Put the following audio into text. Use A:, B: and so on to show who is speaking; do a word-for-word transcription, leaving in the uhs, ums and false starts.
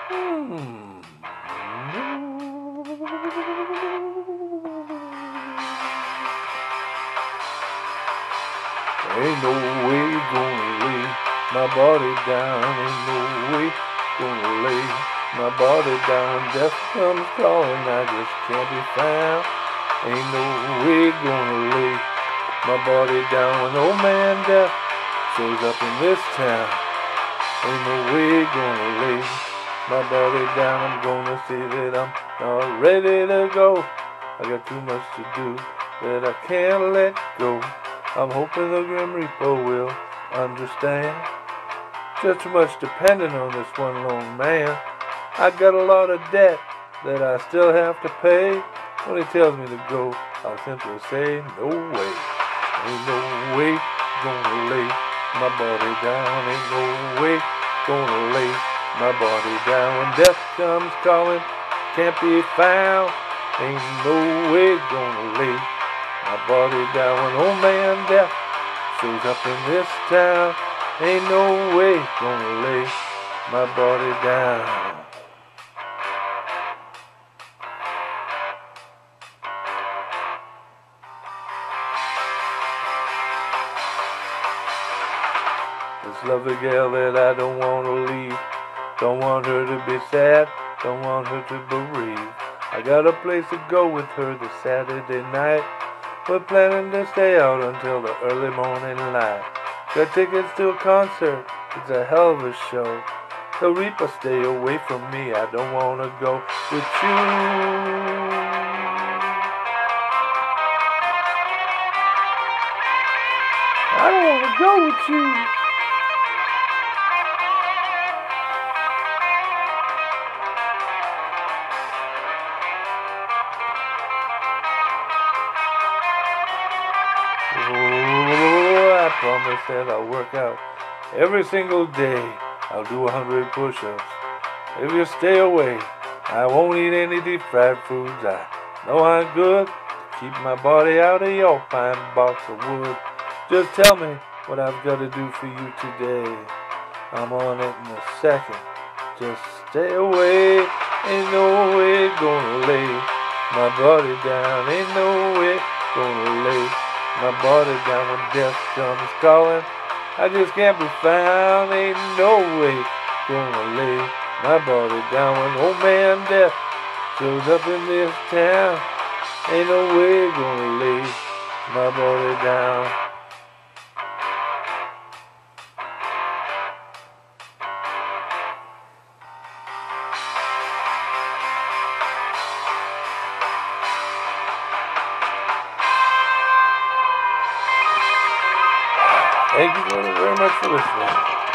A: Hmm. Ain't no way gonna lay my body down. Ain't no way gonna lay my body down. Death comes calling, I just can't be found. Ain't no way gonna lay my body down when old man death shows up in this town. Ain't no way gonna lay my body down. I'm gonna say that I'm not ready to go. I got too much to do that I can't let go. I'm hoping the Grim Reaper will understand. Just too much depending on this one lone man. I got a lot of debt that I still have to pay. When he tells me to go, I'll simply say, no way. Ain't no way gonna lay my body down. Ain't no way gonna lay my body down. When death comes calling, can't be found. Ain't no way gonna lay my body down. When old man death shows up in this town, ain't no way gonna lay my body down. This lovely girl that I don't want to leave. Don't want her to be sad, don't want her to bereave. I got a place to go with her this Saturday night. We're planning to stay out until the early morning light. Got tickets to a concert, it's a hell of a show. The Reaper, stay away from me, I don't want to go with you. I don't want to go with you. Oh, I promise that I'll work out every single day. I'll do a hundred push-ups. If you stay away, I won't eat any deep fried foods. I know I'm good to keep my body out of your fine box of wood. Just tell me what I've got to do for you today. I'm on it in a second. Just stay away. Ain't no way gonna lay my body down. Ain't no way gonna lay my body down when death comes calling. I just can't be found. Ain't no way gonna lay my body down when old man death shows up in this town. Ain't no way gonna lay my body down. Thank you very much for listening.